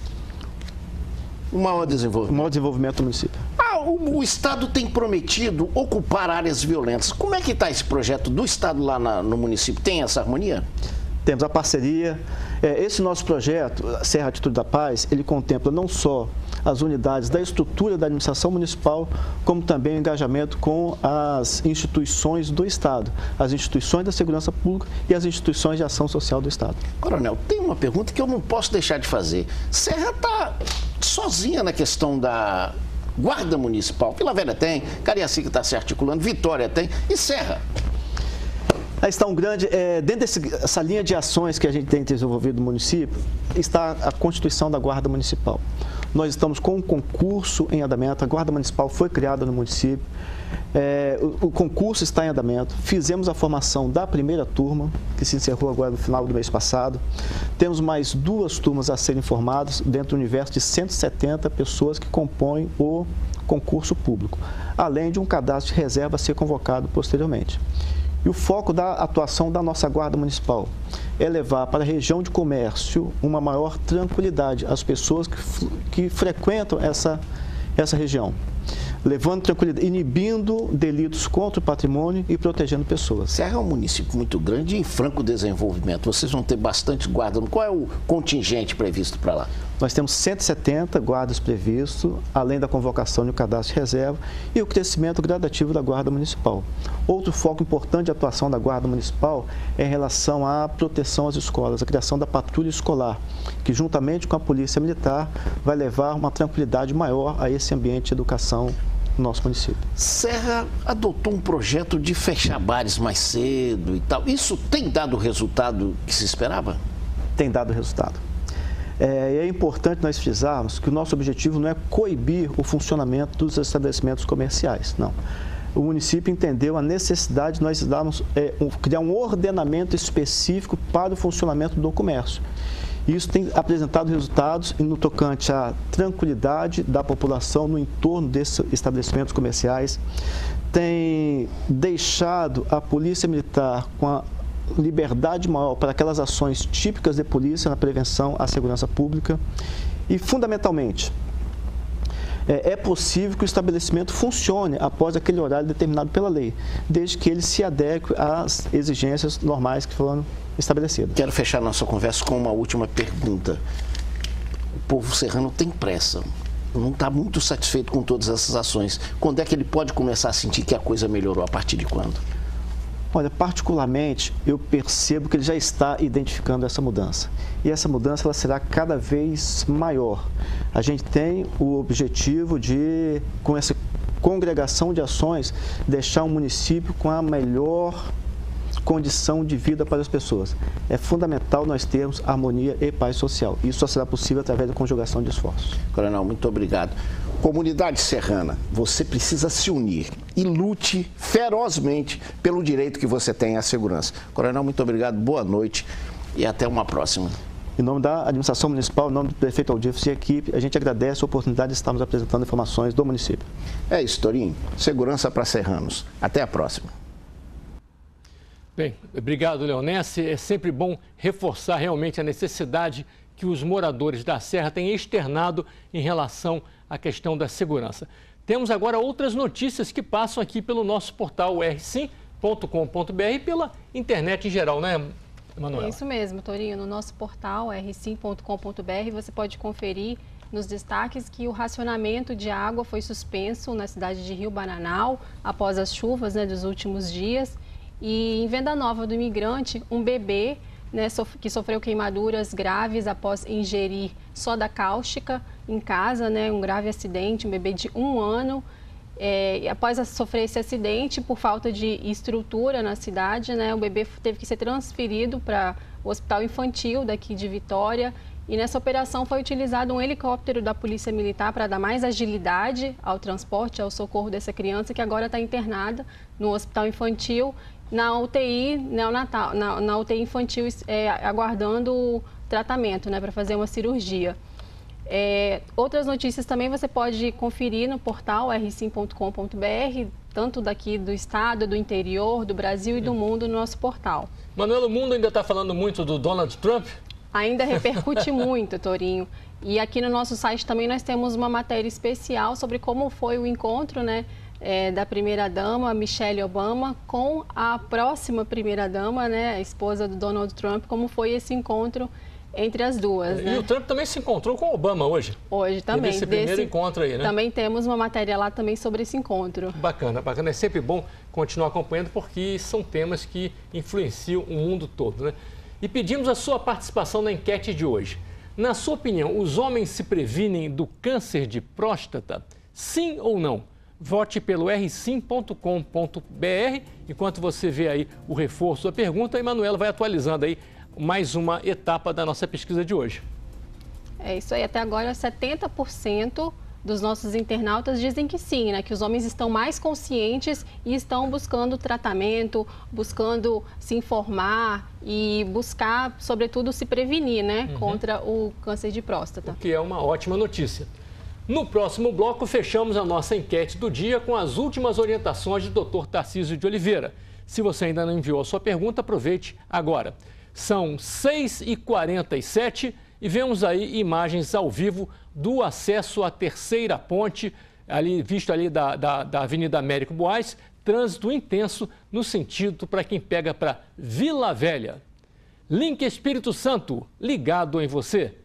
maior desenvolvimento do município. O Estado tem prometido ocupar áreas violentas. Como é que está esse projeto do Estado lá no município? Tem essa harmonia? Temos a parceria. Esse nosso projeto, Serra Atitude da Paz, ele contempla não só as unidades da estrutura da administração municipal, como também o engajamento com as instituições do Estado, as instituições da segurança pública e as instituições de ação social do Estado. Coronel, tem uma pergunta que eu não posso deixar de fazer. Serra está sozinha na questão da Guarda Municipal. Vila Velha tem, Cariacica está se articulando, Vitória tem e Serra. Aí está um grande, dentro dessa linha de ações que a gente tem desenvolvido no município, está a constituição da Guarda Municipal. Nós estamos com um concurso em andamento, a Guarda Municipal foi criada no município, o concurso está em andamento, fizemos a formação da primeira turma, que se encerrou agora no final do mês passado, temos mais 2 turmas a serem formadas dentro do universo de 170 pessoas que compõem o concurso público, além de um cadastro de reserva a ser convocado posteriormente. E o foco da atuação da nossa Guarda Municipal é levar para a região de comércio uma maior tranquilidade às pessoas que frequentam essa região, levando tranquilidade, inibindo delitos contra o patrimônio e protegendo pessoas. Serra é um município muito grande e em franco desenvolvimento. Vocês vão ter bastante guarda. Qual é o contingente previsto para lá? Nós temos 170 guardas previstos, além da convocação do cadastro de reserva e o crescimento gradativo da Guarda Municipal. Outro foco importante de atuação da Guarda Municipal é em relação à proteção às escolas, a criação da patrulha escolar, que juntamente com a Polícia Militar vai levar uma tranquilidade maior a esse ambiente de educação no nosso município. Serra adotou um projeto de fechar bares mais cedo e tal. Isso tem dado o resultado que se esperava? Tem dado resultado. É importante nós frisarmos que o nosso objetivo não é coibir o funcionamento dos estabelecimentos comerciais, não. O município entendeu a necessidade de nós criar um ordenamento específico para o funcionamento do comércio. Isso tem apresentado resultados no tocante à tranquilidade da população no entorno desses estabelecimentos comerciais, tem deixado a Polícia Militar com a liberdade maior para aquelas ações típicas de polícia na prevenção à segurança pública e, fundamentalmente, é possível que o estabelecimento funcione após aquele horário determinado pela lei, desde que ele se adeque às exigências normais que foram estabelecidas. Quero fechar nossa conversa com uma última pergunta. O povo serrano tem pressa, não está muito satisfeito com todas essas ações. Quando é que ele pode começar a sentir que a coisa melhorou? A partir de quando? Olha, particularmente, eu percebo que ele já está identificando essa mudança. E essa mudança ela será cada vez maior. A gente tem o objetivo de, com essa congregação de ações, deixar o município com a melhor condição de vida para as pessoas. É fundamental nós termos harmonia e paz social. Isso só será possível através da conjugação de esforços. Coronel, muito obrigado. Comunidade serrana, você precisa se unir e lute ferozmente pelo direito que você tem à segurança. Coronel, muito obrigado, boa noite e até uma próxima. Em nome da administração municipal, em nome do prefeito Aldífaro e equipe, a gente agradece a oportunidade de estarmos apresentando informações do município. É isso, Torinho. Segurança para serranos. Até a próxima. Bem, obrigado, Leonesse. É sempre bom reforçar realmente a necessidade que os moradores da Serra têm externado em relação à questão da segurança. Temos agora outras notícias que passam aqui pelo nosso portal rsim.com.br e pela internet em geral, né, Emanuela? É isso mesmo, Torinho. No nosso portal rsim.com.br você pode conferir nos destaques que o racionamento de água foi suspenso na cidade de Rio Bananal após as chuvas, né, dos últimos dias. E em Venda Nova do Imigrante, um bebê, né, que sofreu queimaduras graves após ingerir soda cáustica em casa, né, um grave acidente, um bebê de 1 ano. E após sofrer esse acidente, por falta de estrutura na cidade, né, o bebê teve que ser transferido para o Hospital Infantil daqui de Vitória. E nessa operação foi utilizado um helicóptero da Polícia Militar para dar mais agilidade ao transporte, ao socorro dessa criança, que agora está internada no Hospital Infantil, na UTI neonatal, na UTI infantil, aguardando tratamento, né, para fazer uma cirurgia. Outras notícias também você pode conferir no portal rsim.com.br, tanto daqui do estado, do interior, do Brasil e do mundo no nosso portal. Manuela, o mundo ainda está falando muito do Donald Trump? Ainda repercute muito, Torinho. E aqui no nosso site também nós temos uma matéria especial sobre como foi o encontro, né, da primeira-dama, Michelle Obama, com a próxima primeira-dama, né, a esposa do Donald Trump, como foi esse encontro entre as duas. E né? o Trump também se encontrou com o Obama hoje. Hoje também. Teve esse primeiro encontro aí, né? Também temos uma matéria lá também sobre esse encontro. Bacana, bacana. É sempre bom continuar acompanhando porque são temas que influenciam o mundo todo, né? E pedimos a sua participação na enquete de hoje. Na sua opinião, os homens se previnem do câncer de próstata? Sim ou não? Vote pelo rsim.com.br. Enquanto você vê aí o reforço da pergunta, a Emanuela vai atualizando aí mais uma etapa da nossa pesquisa de hoje. É isso aí. Até agora, 70% dos nossos internautas dizem que sim, né? Que os homens estão mais conscientes e estão buscando tratamento, buscando se informar e buscar, sobretudo, se prevenir, né? Contra o câncer de próstata. O que é uma ótima notícia. No próximo bloco, fechamos a nossa enquete do dia com as últimas orientações do Dr. Tarcísio de Oliveira. Se você ainda não enviou a sua pergunta, aproveite agora. São 6h47 e vemos aí imagens ao vivo do acesso à terceira ponte, ali, visto ali da Avenida Américo Boaz, trânsito intenso no sentido para quem pega para Vila Velha. Link Espírito Santo, ligado em você.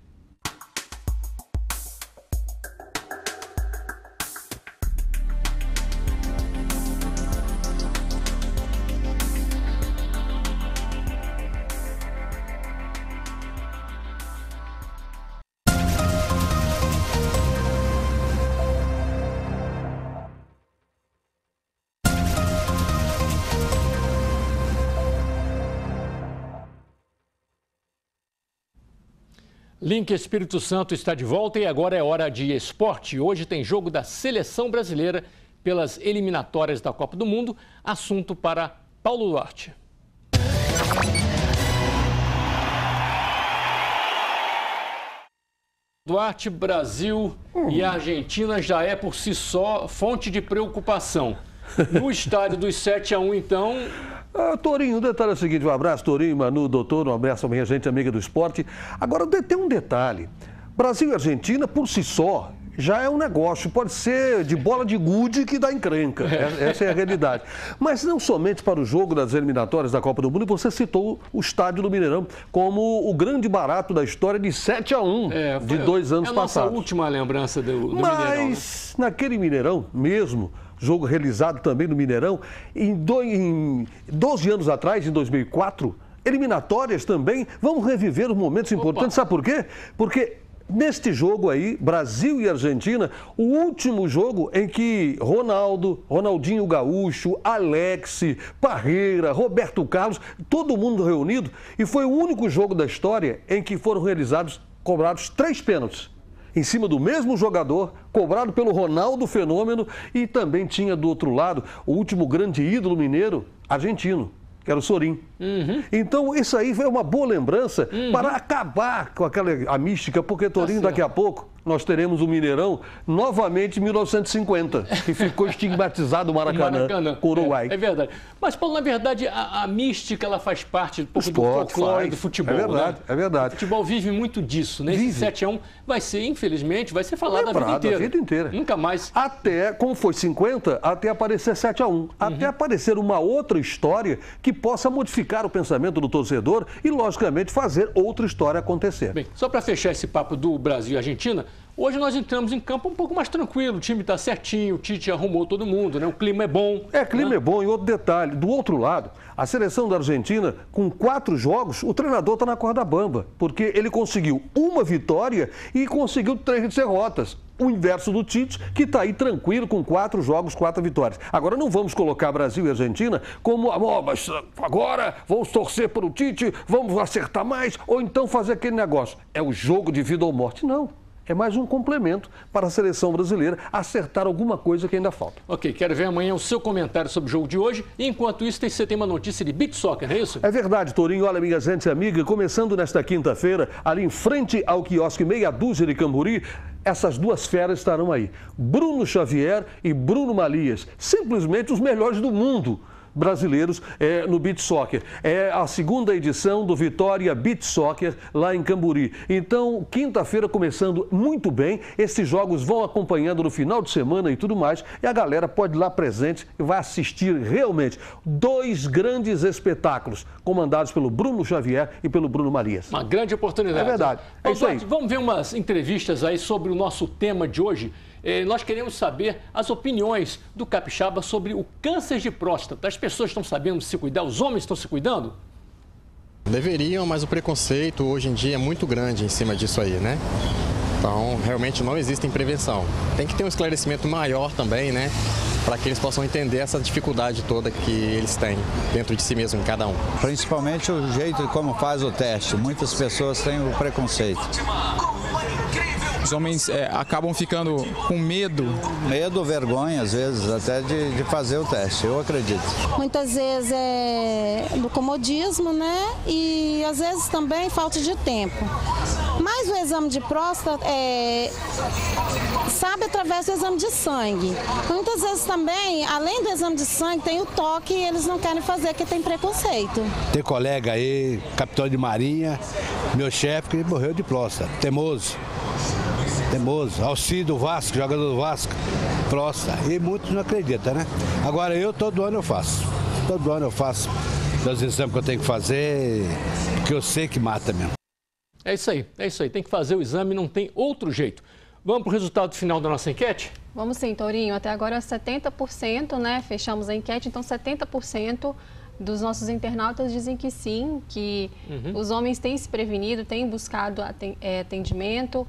Link Espírito Santo está de volta e agora é hora de esporte. Hoje tem jogo da Seleção Brasileira pelas eliminatórias da Copa do Mundo. Assunto para Paulo Duarte. Duarte, Brasil e Argentina já é por si só fonte de preocupação. No estádio dos 7-1, então... Torinho, o detalhe é o seguinte, um abraço, Torinho, Manu, doutor, um abraço a minha gente amiga do esporte. Agora, tem um detalhe, Brasil e Argentina, por si só, já é um negócio, pode ser de bola de gude que dá encrenca, essa é a realidade. Mas não somente para o jogo das eliminatórias da Copa do Mundo, você citou o estádio do Mineirão como o grande barato da história de 7-1 de 2 anos passados. É a nossa última lembrança do Mineirão. Mas naquele Mineirão mesmo, jogo realizado também no Mineirão, em 12 anos atrás, em 2004, eliminatórias também, vamos reviver os momentos importantes. Sabe por quê? Porque neste jogo aí, Brasil e Argentina, o último jogo em que Ronaldo, Ronaldinho Gaúcho, Alex, Parreira, Roberto Carlos, todo mundo reunido, e foi o único jogo da história em que foram cobrados 3 pênaltis. Em cima do mesmo jogador, cobrado pelo Ronaldo Fenômeno, e também tinha do outro lado o último grande ídolo mineiro, argentino, que era o Sorin. Então, isso aí foi uma boa lembrança para acabar com a mística, porque, Torinho, daqui a pouco nós teremos o Mineirão novamente em 1950, que ficou estigmatizado o Maracanã com o Uruguai. É verdade. Mas, Paulo, na verdade, a mística, ela faz parte do folclore do futebol. É verdade, né? é verdade. O futebol vive muito disso, né? Esse 7-1 vai ser, infelizmente, vai ser falado a vida inteira. Nunca mais. Até, como foi 50, até aparecer 7-1. Até aparecer uma outra história que possa modificar o pensamento do torcedor e, logicamente, fazer outra história acontecer. Bem, só para fechar esse papo do Brasil e Argentina, hoje nós entramos em campo um pouco mais tranquilo, o time está certinho, o Tite arrumou todo mundo, né? O clima é bom. Clima é bom. E outro detalhe, do outro lado, a seleção da Argentina, com 4 jogos, o treinador está na corda bamba, porque ele conseguiu uma vitória e conseguiu 3 derrotas. O inverso do Tite, que está aí tranquilo com 4 jogos, 4 vitórias. Agora, não vamos colocar Brasil e Argentina como, mas agora vamos torcer para o Tite, vamos acertar mais, ou então fazer aquele negócio. É o jogo de vida ou morte. Não. É mais um complemento para a seleção brasileira acertar alguma coisa que ainda falta. Ok, quero ver amanhã o seu comentário sobre o jogo de hoje. E enquanto isso, você tem uma notícia de beach soccer, não é isso? É verdade, Torinho. Olha, minha gente e amiga, começando nesta quinta-feira, ali em frente ao quiosque Meia Dúzia de Camburi, essas duas feras estarão aí. Bruno Xavier e Bruno Malias, simplesmente os melhores do mundo brasileiros no Beach Soccer. É a segunda edição do Vitória Beach Soccer lá em Camburi. Então, quinta-feira começando muito bem. Esses jogos vão acompanhando no final de semana e tudo mais. E a galera pode ir lá presente e vai assistir realmente 2 grandes espetáculos comandados pelo Bruno Xavier e pelo Bruno Malias. Uma grande oportunidade. É verdade. É isso aí. Vamos ver umas entrevistas aí sobre o nosso tema de hoje. Nós queremos saber as opiniões do capixaba sobre o câncer de próstata. As pessoas estão sabendo se cuidar? Os homens estão se cuidando? Deveriam, mas o preconceito hoje em dia é muito grande em cima disso aí, né? Então, realmente não existe prevenção. Tem que ter um esclarecimento maior também, né? Para que eles possam entender essa dificuldade toda que eles têm dentro de si mesmo, em cada um. Principalmente o jeito de como faz o teste. Muitas pessoas têm o preconceito. Os homens acabam ficando com medo. Medo, vergonha, às vezes, até de fazer o teste, eu acredito. Muitas vezes é do comodismo, né? E às vezes também falta de tempo. Mas o exame de próstata sabe através do exame de sangue. Muitas vezes também, além do exame de sangue, tem o toque e eles não querem fazer porque tem preconceito. Tem colega aí, capitão de marinha, meu chefe, que morreu de próstata, teimoso. Alcido do Vasco, jogador do Vasco, próstata. E muitos não acreditam, né? Agora eu, todo ano eu faço. Todo ano eu faço os exames que eu tenho que fazer, porque eu sei que mata mesmo. É isso aí. Tem que fazer o exame, não tem outro jeito. Vamos para o resultado final da nossa enquete? Vamos sim, Torinho. Até agora 70%, né? Fechamos a enquete, então 70% dos nossos internautas dizem que sim, que os homens têm se prevenido, têm buscado atendimento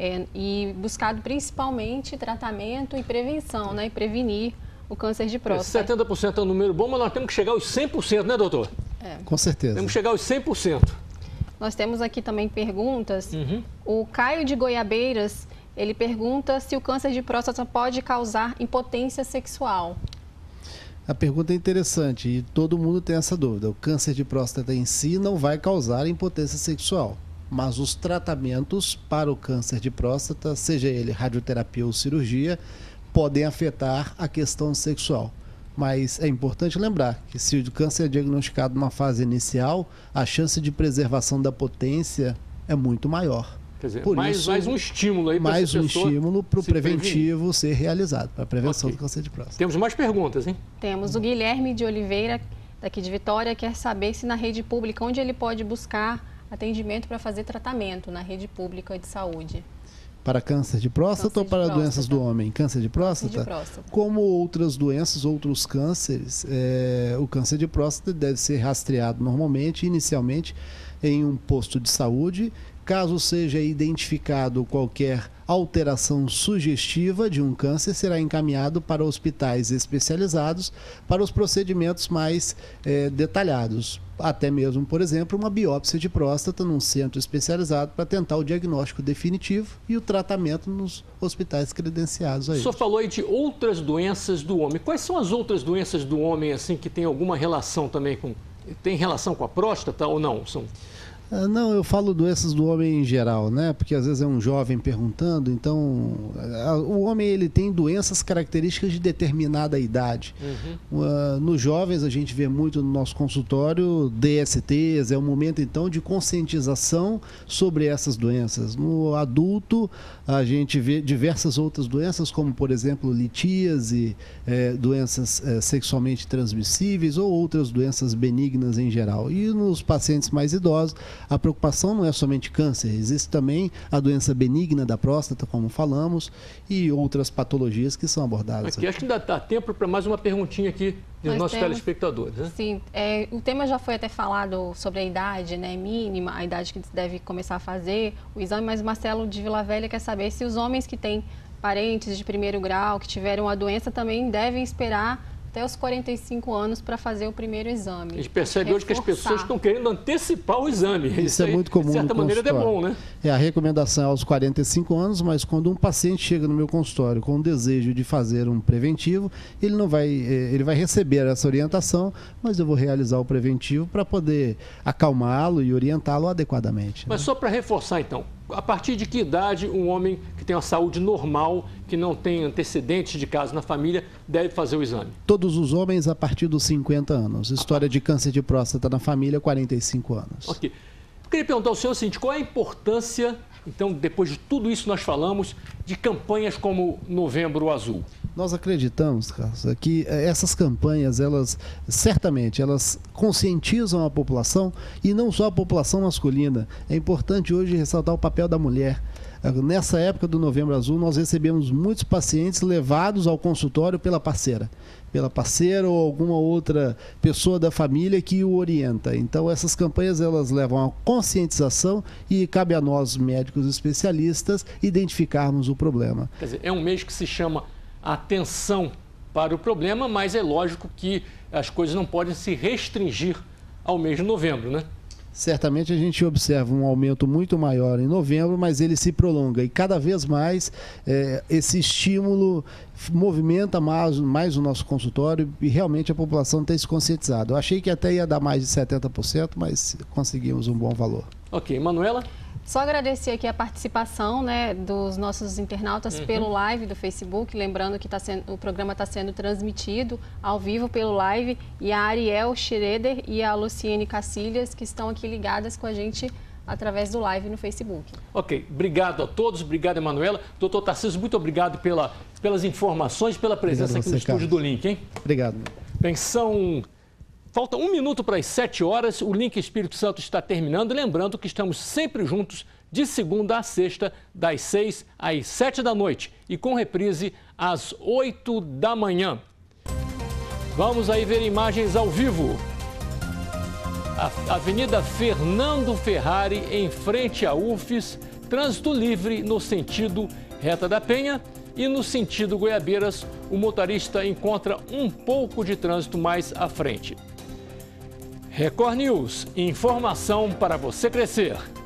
e buscado principalmente tratamento e prevenção, né? E prevenir o câncer de próstata. 70% é um número bom, mas nós temos que chegar aos 100%, né, doutor? Com certeza. Temos que chegar aos 100%. Nós temos aqui também perguntas. O Caio de Goiabeiras, ele pergunta se o câncer de próstata pode causar impotência sexual. A pergunta é interessante e todo mundo tem essa dúvida. O câncer de próstata em si não vai causar impotência sexual, mas os tratamentos para o câncer de próstata, seja ele radioterapia ou cirurgia, podem afetar a questão sexual. Mas é importante lembrar que se o câncer é diagnosticado numa fase inicial, a chance de preservação da potência é muito maior. Quer dizer, Por mais um estímulo aí para mais um estímulo para o preventivo ser realizado, para a prevenção do câncer de próstata. Temos mais perguntas, hein? Temos o Guilherme de Oliveira, daqui de Vitória, quer saber se na rede pública, onde ele pode buscar atendimento para fazer tratamento na rede pública de saúde. Para câncer de próstata ou para doenças do homem? Câncer de próstata? Câncer de próstata. Como outras doenças, outros cânceres, o câncer de próstata deve ser rastreado normalmente, inicialmente, em um posto de saúde. Caso seja identificado qualquer alteração sugestiva de um câncer, será encaminhado para hospitais especializados para os procedimentos mais detalhados. Até mesmo, por exemplo, uma biópsia de próstata num centro especializado para tentar o diagnóstico definitivo e o tratamento nos hospitais credenciados a O ele. senhor falou aí de outras doenças do homem. Quais são as outras doenças do homem assim que tem alguma relação também com tem relação com a próstata ou não? Não, eu falo doenças do homem em geral, né? Porque às vezes é um jovem perguntando, então o homem ele tem doenças características de determinada idade. Nos jovens a gente vê muito no nosso consultório DSTs, é o momento então de conscientização sobre essas doenças. No adulto a gente vê diversas outras doenças, como por exemplo litíase, doenças sexualmente transmissíveis ou outras doenças benignas em geral. E nos pacientes mais idosos, a preocupação não é somente câncer, existe também a doença benigna da próstata, como falamos, e outras patologias que são abordadas. Aqui, acho que ainda dá tempo para mais uma perguntinha aqui dos nossos telespectadores. Né? Sim, o tema já foi até falado sobre a idade, né, mínima, a idade que se deve começar a fazer o exame, mas o Marcelo de Vila Velha quer saber se os homens que têm parentes de primeiro grau, que tiveram a doença, também devem esperar até os 45 anos para fazer o primeiro exame. A gente percebe hoje que as pessoas estão querendo antecipar o exame. Isso é muito comum. De certa maneira é bom, né? A recomendação é aos 45 anos, mas quando um paciente chega no meu consultório com o desejo de fazer um preventivo, ele vai receber essa orientação, mas eu vou realizar o preventivo para poder acalmá-lo e orientá-lo adequadamente. Mas só para reforçar então, a partir de que idade um homem que tem uma saúde normal, que não tem antecedentes de caso na família, deve fazer o exame? Todos os homens a partir dos 50 anos. História de câncer de próstata na família, 45 anos. Ok. Eu queria perguntar ao senhor o seguinte, qual é a importância, então, depois de tudo isso que nós falamos, de campanhas como Novembro Azul? Nós acreditamos, Carlos, que essas campanhas, certamente, elas conscientizam a população e não só a população masculina. É importante hoje ressaltar o papel da mulher. Nessa época do Novembro Azul, nós recebemos muitos pacientes levados ao consultório pela parceira ou alguma outra pessoa da família que o orienta. Então, essas campanhas elas levam à conscientização e cabe a nós, médicos especialistas, identificarmos o problema. Quer dizer, é um mês que se chama atenção para o problema, mas é lógico que as coisas não podem se restringir ao mês de novembro, né? Certamente a gente observa um aumento muito maior em novembro, mas ele se prolonga e cada vez mais esse estímulo movimenta mais o nosso consultório e realmente a população tem se conscientizado. Eu achei que até ia dar mais de 70%, mas conseguimos um bom valor. Ok, Manuela? Só agradecer aqui a participação, né, dos nossos internautas pelo live do Facebook, lembrando que o programa está sendo transmitido ao vivo pelo live, e a Ariel Schroeder e a Luciene Cacilhas, que estão aqui ligadas com a gente através do live no Facebook. Ok, obrigado a todos, obrigado, Emanuela. Doutor Tarcísio, muito obrigado pelas informações, pela presença aqui no estúdio do Link, hein? Obrigado. Bem, falta 1 minuto para as 7 horas, o Link Espírito Santo está terminando. Lembrando que estamos sempre juntos, de segunda a sexta, das 6 às 7 da noite e com reprise às 8 da manhã. Vamos aí ver imagens ao vivo. A Avenida Fernando Ferrari, em frente à UFES, trânsito livre no sentido Reta da Penha. E no sentido Goiabeiras, o motorista encontra um pouco de trânsito mais à frente. Record News, informação para você crescer.